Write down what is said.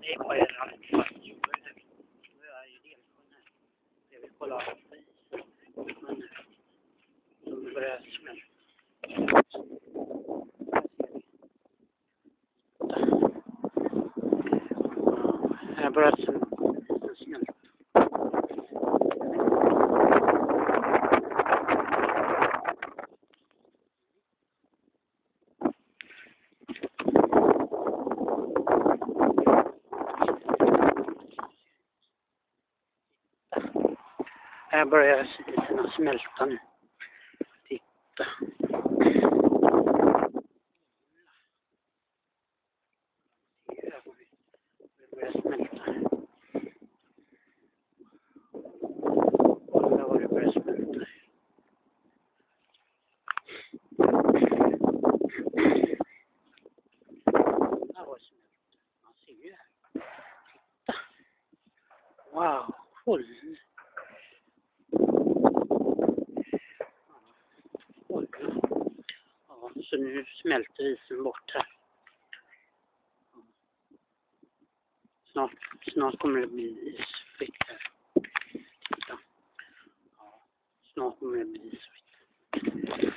Det är bara jag vill kolla som börjar smälta. Här börjar det smälta. Här börjar isen smälta nu. Titta. Det börjar smälta. Kolla vad det börjar smälta. Där var det smält. Man ser ju det här. Titta. Wow. Kolla. Ja, så nu smälter isen bort här. Snart kommer det bli isfritt här. Titta. Ja, snart kommer det bli isfritt.